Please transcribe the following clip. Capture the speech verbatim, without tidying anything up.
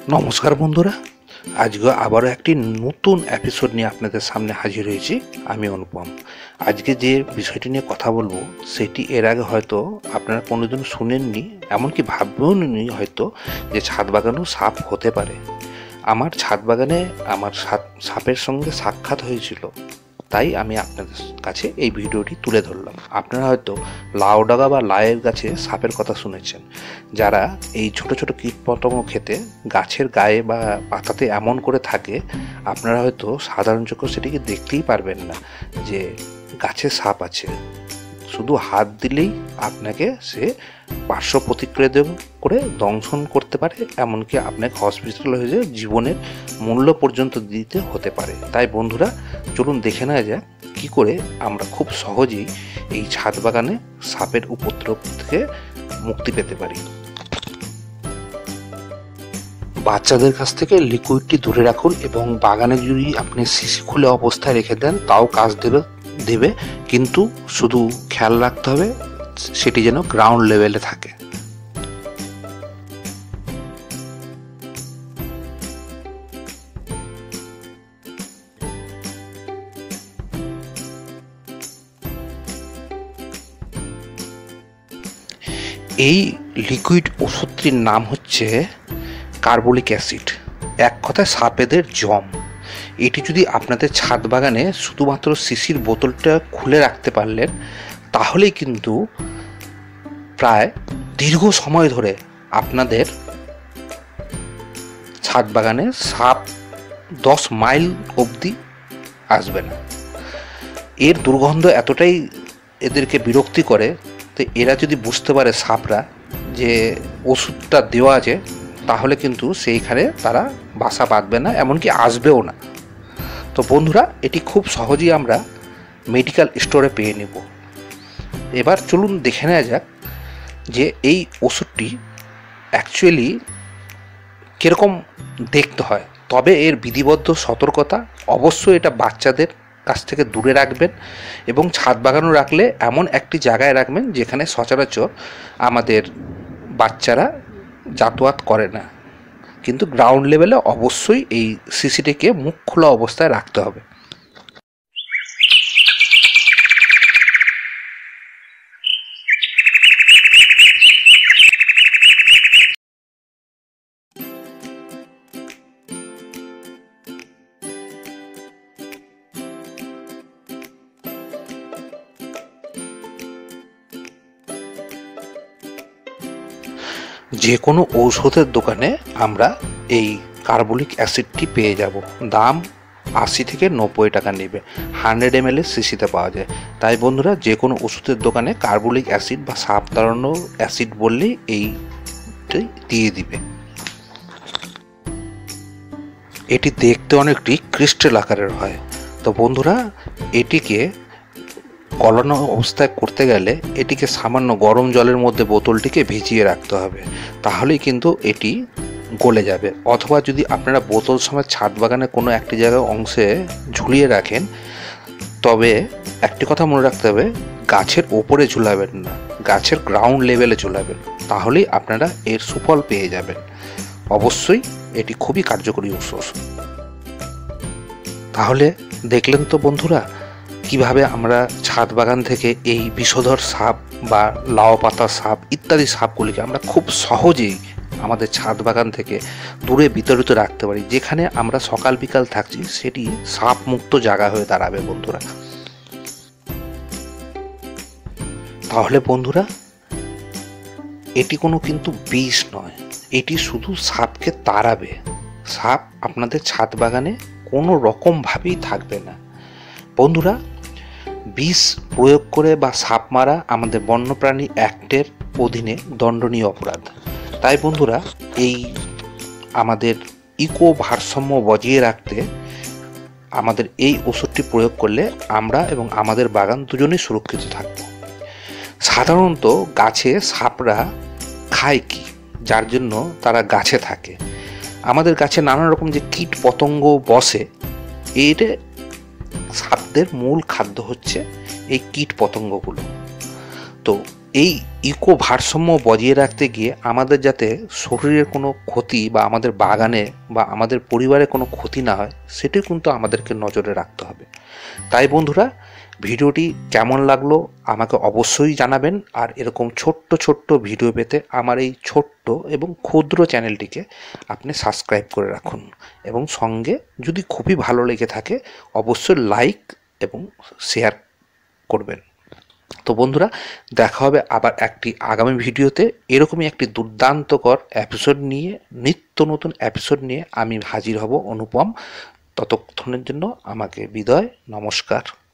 নমস্কার বন্ধুরা, আজকে আবারও একটি নতুন এপিসোড নিয়ে আপনাদের সামনে হাজির হয়েছি। আমি অনুপম। আজকে যে বিষয়টি নিয়ে কথা বলবো সেটি এর আগে হয়তো আপনারা কোনোদিন শুনেননি, এমনকি ভাববেও নি হয়তো যে ছাদ বাগানেও সাপ হতে পারে। আমার ছাদ বাগানে আমার সাপের সঙ্গে সাক্ষাৎ হয়েছিল, তাই আমি আপনাদের কাছে এই ভিডিওটি তুলে ধরলাম। আপনারা হয়তো লাউ ডাগা বা লাউয়ের গাছে সাপের কথা শুনেছেন। যারা এই ছোট ছোট কীটপতঙ্গ খেতে গাছের গায়ে বা পাতাতে এমন করে থাকে, আপনারা হয়তো সাধারণ চোখে সেটিকে দেখতেই পারবেন না যে গাছে সাপ আছে। শুধু হাত দিলেই আপনাকে সে পার্শ্ব প্রতিক্রিয়া করে দংশন করতে পারে, এমনকি আপনাকে হসপিটাল হয়ে যায় জীবনের মূল্য পর্যন্ত দিতে হতে পারে। তাই বন্ধুরা, চলুন দেখে নেওয়া যাক কী করে আমরা খুব সহজেই এই ছাদ বাগানে সাপের উপদ্রব থেকে মুক্তি পেতে পারি। বাচ্চাদের কাছ থেকে লিকুইডটি দূরে রাখুন এবং বাগানে যদি আপনি শিশি খুলে অবস্থায় রেখে দেন তাও কাজ দেবে দেবে কিন্তু শুধু খেয়াল রাখতে হবে সেটি যেন গ্রাউন্ড লেভেলে থাকে। এই লিকুইড ওষুধটির নাম হচ্ছে কার্বলিক অ্যাসিড, এক কথায় সাপেদের জম। এটি যদি আপনাদের ছাদ বাগানে শুধুমাত্র শিশির বোতলটা খুলে রাখতে পারলেন, তাহলেই কিন্তু প্রায় দীর্ঘ সময় ধরে আপনাদের ছাদ বাগানে সাপ দশ মাইল অবধি আসবে না। এর দুর্গন্ধ এতটাই এদেরকে বিরক্তি করে, তো এরা যদি বুঝতে পারে সাপরা যে ওষুধটা দেওয়া আছে, তাহলে কিন্তু সেইখানে তারা বাসা বাঁধবে না, এমনকি আসবেও না। তো বন্ধুরা, এটি খুব সহজেই আমরা মেডিকেল স্টোরে পেয়ে নেব। এবার চলুন দেখে নেওয়া যাক যে এই ওষুধটি অ্যাকচুয়ালি কীরকম দেখতে হয়। তবে এর বিধিবদ্ধ সতর্কতা অবশ্যই এটা বাচ্চাদের কাছ থেকে দূরে রাখবেন এবং ছাদ বাগানও রাখলে এমন একটি জায়গায় রাখবেন যেখানে সচরাচর আমাদের বাচ্চারা যাতায়াত করে না। কিন্তু গ্রাউন্ড লেভেলে অবশ্যই এই শিশিটিকে মুখ খোলা অবস্থায় রাখতে হবে। যে কোনো ঔষধের দোকানে আমরা এই কার্বলিক অ্যাসিডটি পেয়ে যাব। দাম আশি থেকে নব্বই টাকা নেবে, হান্ড্রেড এম এল এর শিশিতে পাওয়া যায়। তাই বন্ধুরা, যে কোনো ওষুধের দোকানে কার্বলিক অ্যাসিড বা সাপ তাড়ানো অ্যাসিড বললেই এইটি দিয়ে দিবে। এটি দেখতে অনেকটি ক্রিস্টাল আকারের হয়। তো বন্ধুরা, এটিকে গলানো অবস্থায় করতে গেলে এটিকে সামান্য গরম জলের মধ্যে বোতলটিকে ভিজিয়ে রাখতে হবে, তাহলেই কিন্তু এটি গলে যাবে। অথবা যদি আপনারা বোতল সময় ছাদ বাগানে কোনো একটি জায়গায় অংশে ঝুলিয়ে রাখেন, তবে একটি কথা মনে রাখতে হবে, গাছের ওপরে ঝুলাবেন না, গাছের গ্রাউন্ড লেভেলে ঝুলাবেন, তাহলেই আপনারা এর সুফল পেয়ে যাবেন। অবশ্যই এটি খুবই কার্যকরী ওষুধ। তাহলে দেখলেন তো বন্ধুরা, কিভাবে আমরা ছাদ বাগান থেকে এই বিষধর সাপ বা লাউ পাতা সাপ ইত্যাদি সাপগুলিকে আমরা খুব সহজেই আমাদের ছাদ বাগান থেকে দূরে বিতাড়িত রাখতে পারি। যেখানে আমরা সকাল বিকাল থাকছি সেটি সাপ মুক্ত জায়গা হয়ে দাঁড়াবে বন্ধুরা। তাহলে বন্ধুরা, এটি কোনো কিন্তু বিষ নয়, এটি শুধু সাপকে তাড়াবে। সাপ আপনাদের ছাদ বাগানে কোনো রকমভাবেই থাকবে না। বন্ধুরা, বিষ প্রয়োগ করে বা সাপ মারা আমাদের বন্যপ্রাণী অ্যাক্টের অধীনে দণ্ডনীয় অপরাধ। তাই বন্ধুরা, এই আমাদের ইকো ভারসাম্য বজিয়ে রাখতে আমাদের এই ওষুধটি প্রয়োগ করলে আমরা এবং আমাদের বাগান দুজনেই সুরক্ষিত থাকব। সাধারণত গাছে সাপরা খায় কি, যার জন্য তারা গাছে থাকে। আমাদের গাছে নানা রকম যে কীট পতঙ্গ বসে, এর সাপদের মূল খাদ্য হচ্ছে এই কীট পতঙ্গগুলো। তো এই ইকো ভারসাম্য বজিয়ে রাখতে গিয়ে আমাদের যাতে শরীরের কোনো ক্ষতি বা আমাদের বাগানে বা আমাদের পরিবারে কোনো ক্ষতি না হয়, সেটি কিন্তু আমাদেরকে নজরে রাখতে হবে। তাই বন্ধুরা, ভিডিওটি কেমন লাগলো আমাকে অবশ্যই জানাবেন। আর এরকম ছোট্ট ছোট্ট ভিডিও পেতে আমার এই ছোট্ট এবং ক্ষুদ্র চ্যানেলটিকে আপনি সাবস্ক্রাইব করে রাখুন, এবং সঙ্গে যদি খুবই ভালো লেগে থাকে অবশ্যই লাইক এবং শেয়ার করবেন। তো বন্ধুরা, দেখা হবে আবার একটি আগামী ভিডিওতে। এরকমই একটি দুর্দান্তকর এপিসোড নিয়ে, নিত্য নতুন এপিসোড নিয়ে আমি হাজির হব অনুপম। ততক্ষণের জন্য আমাকে বিদায়, নমস্কার।